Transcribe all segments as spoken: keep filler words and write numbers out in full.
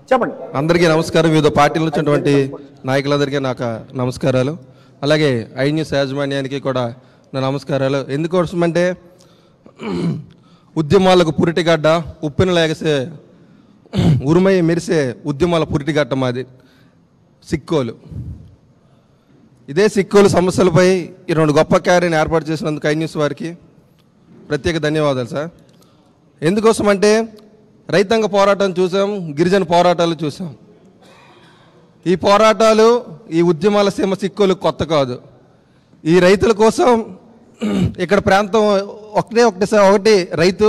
చెప్పండి. అందరికీ నమస్కారం. వివిధ పార్టీల నుంచి నాయకులందరికీ నాకు నమస్కారాలు. అలాగే ఐ న్యూస్ యాజమాన్యానికి కూడా నా నమస్కారాలు. ఎందుకోసమంటే ఉద్యమాలకు పురిటిగడ్డ, ఉప్పెన లేగసే ఉరుమై మెరిసే ఉద్యమాల పురిటిగడ్డ మాది సిక్కోలు. ఇదే సిక్కోలు సమస్యలపై ఈ రెండు గొప్ప క్యారీని ఏర్పాటు చేసినందుకు ఐ న్యూస్ వారికి ప్రత్యేక ధన్యవాదాలు సార్. ఎందుకోసమంటే రైతాంగ పోరాటం చూసాం, గిరిజన పోరాటాలు చూసాం. ఈ పోరాటాలు, ఈ ఉద్యమాల సీమ సిక్కోలు కొత్త కాదు. ఈ రైతుల కోసం ఇక్కడ ప్రాంతం ఒకటే ఒకటి సార్ ఒకటి రైతు,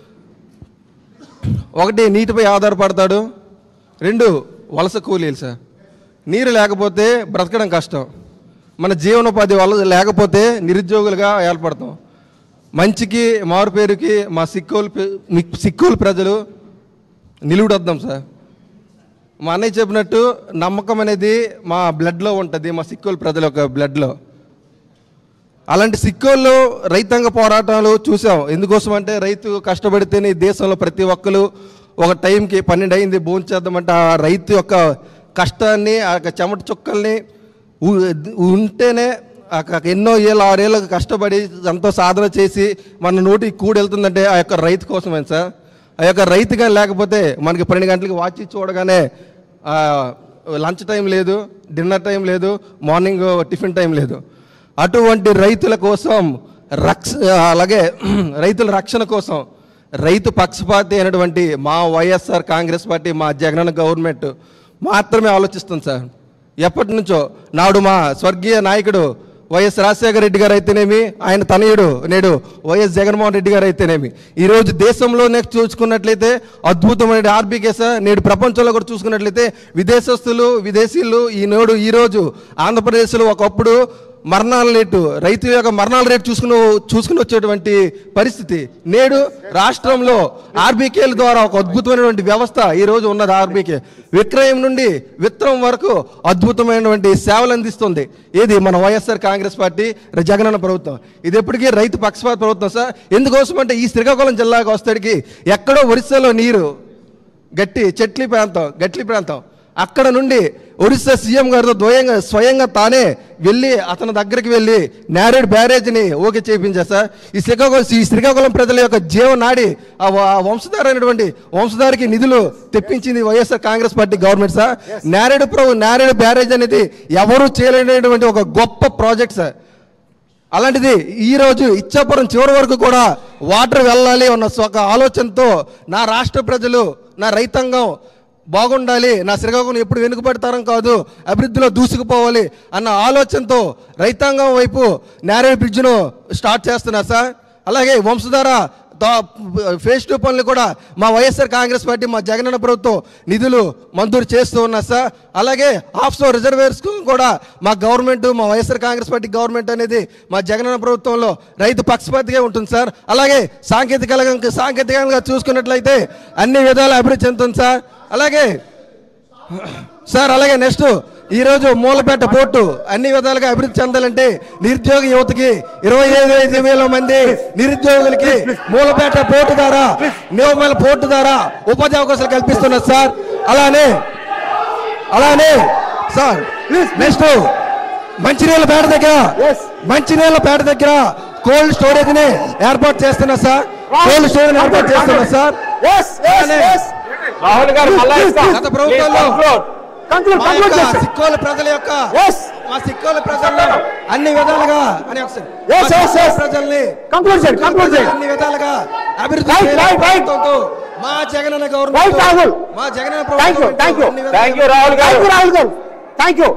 ఒకటి నీటిపై ఆధారపడతాడు, రెండు వలస కూలీలు సార్. నీరు లేకపోతే బ్రతకడం కష్టం. మన జీవనోపాధి వల్ల లేకపోతే నిరుద్యోగులుగా ఏర్పడతాం. మంచికి మారు పేరుకి మా సిక్కోలు సిక్కోలు ప్రజలు నిలువుడొద్దాం సార్. మా అన్నయ్య చెప్పినట్టు నమ్మకం అనేది మా బ్లడ్లో ఉంటుంది, మా సిక్కోలు ప్రజల యొక్క బ్లడ్లో. అలాంటి సిక్కోళ్ళు రైతాంగ పోరాటాలు చూసాం. ఎందుకోసం అంటే రైతు కష్టపడితేనే దేశంలో ప్రతి ఒక్కరు ఒక టైంకి పన్నెండు అయింది భోంచేద్దామంటే ఆ రైతు యొక్క కష్టాన్ని, ఆ యొక్క చెమట చుక్కల్ని ఉంటేనే ఎన్నో ఏళ్ళు ఆరేళ్ళకు కష్టపడి ఎంతో సాధన చేసి మన నోటికి కూడి వెళ్తుందంటే ఆ యొక్క రైతు కోసమే సార్. ఆ యొక్క రైతుగా లేకపోతే మనకి పన్నెండు గంటలకి వాచి చూడగానే లంచ్ టైం లేదు, డిన్నర్ టైం లేదు, మార్నింగ్ టిఫిన్ టైం లేదు. అటువంటి రైతుల కోసం రక్ష అలాగే రైతుల రక్షణ కోసం రైతు పక్షపాతి అయినటువంటి మా వైఎస్ఆర్ కాంగ్రెస్ పార్టీ, మా జగనన్న గవర్నమెంట్ మాత్రమే ఆలోచిస్తుంది సార్. ఎప్పటి నుంచో నాడు మా స్వర్గీయ నాయకుడు వైఎస్ రాజశేఖర రెడ్డి గారు అయితేనేమి, ఆయన తనయుడు నేడు వైఎస్ జగన్మోహన్ రెడ్డి గారు అయితేనేమి, ఈరోజు దేశంలోనే చూసుకున్నట్లయితే అద్భుతమైన ఆర్బీకే సార్. నేడు ప్రపంచంలో కూడా చూసుకున్నట్లయితే విదేశస్తులు, విదేశీయులు ఈ నేడు ఈరోజు ఆంధ్రప్రదేశ్లో ఒకప్పుడు మరణాల రేటు, రైతు యొక్క మరణాల రేటు చూసుకుని చూసుకుని వచ్చేటువంటి పరిస్థితి నేడు రాష్ట్రంలో ఆర్బీకేల ద్వారా ఒక అద్భుతమైనటువంటి వ్యవస్థ ఈరోజు ఉన్నది. ఆర్బీకే విక్రయం నుండి విత్తనం వరకు అద్భుతమైనటువంటి సేవలు అందిస్తుంది. ఏది మన వైఎస్ఆర్ కాంగ్రెస్ పార్టీ జగనన్న ప్రభుత్వం. ఇది ఎప్పటికీ రైతు పక్షపాత ప్రభుత్వం సార్. ఎందుకోసం అంటే ఈ శ్రీకాకుళం జిల్లాకు వస్తాడికి ఎక్కడో ఒరిస్సాలో నీరు గట్టి చెట్లి ప్రాంతం గట్లి ప్రాంతం అక్కడ నుండి ఒరిస్సా సీఎం గారితో ద్వయంగా స్వయంగా తానే వెళ్ళి అతని దగ్గరికి వెళ్ళి నేరేడు బ్యారేజ్ని ఓకే చేయించారు సార్. ఈ శ్రీకాకుళం ఈ శ్రీకాకుళం ప్రజల యొక్క జీవనాడి ఆ వంశధార అయినటువంటి వంశధారికి నిధులు తెప్పించింది YSR Congress party government sir. నేరేడు ప్రభు నేరేడు బ్యారేజ్ అనేది ఎవరూ చేయలేనటువంటి ఒక గొప్ప ప్రాజెక్ట్ సార్. అలాంటిది ఈరోజు ఇచ్చాపురం చివరి వరకు కూడా వాటర్ వెళ్ళాలి అన్న ఒక ఆలోచనతో నా రాష్ట్ర ప్రజలు, నా రైతాంగం బాగుండాలి, నా శ్రీకాకుళం ఎప్పుడు వెనుకబడతారం కాదు, అభివృద్ధిలో దూసుకుపోవాలి అన్న ఆలోచనతో రైతాంగం వైపు నేరేడు బ్రిడ్జ్ను స్టార్ట్ చేస్తున్నారు సార్. అలాగే వంశధార ఫేజ్ టూ పనులు కూడా మా వైఎస్ఆర్ కాంగ్రెస్ పార్టీ, మా జగనన్న ప్రభుత్వం నిధులు మంజూరు చేస్తూ ఉన్నారు సార్. అలాగే ఆఫ్షోర్ రిజర్వేర్స్ కూడా మా గవర్నమెంట్, మా వైఎస్ఆర్ కాంగ్రెస్ పార్టీ గవర్నమెంట్ అనేది మా జగనన్న ప్రభుత్వంలో రైతు పక్షపాతిగా ఉంటుంది సార్. అలాగే సాంకేతికంగా సాంకేతికంగా చూసుకున్నట్లయితే అన్ని విధాలు అభివృద్ధి చెందుతుంది సార్. అలాగే సార్ అలాగే నెక్స్ట్ ఈరోజు మూలపేట పోర్టు అన్ని విధాలుగా అభివృద్ధి చెందాలంటే నిరుద్యోగ యువతకి ఇరవై ఐదు ఐదు వేల మంది నిరుద్యోగులకి మూలపేట పోర్టు ద్వారా నియోమల పోర్టు ద్వారా ఉపాధి అవకాశాలు కల్పిస్తున్నారు సార్. అలానే అలానే సార్ నెక్స్ట్ మంచినీళ్ళ పేట దగ్గర మంచినీళ్ళ పేట దగ్గర కోల్డ్ స్టోరేజ్ ని ఏర్పాటు చేస్తున్నారు సార్. కోల్డ్ స్టోరేజ్ ఏర్పాటు చేస్తున్నారు సార్. రాహుల్ గారు గత ప్రభుత్వంలో సిక్కోల ప్రజల యొక్క మా సిక్కోల ప్రజల్లో అన్ని విధాలుగా అని ప్రజల్ని అన్ని విధాలుగా అభివృద్ధి మా జగనన్న గవర్నమెంట్, మా జగనన్న ప్రభుత్వం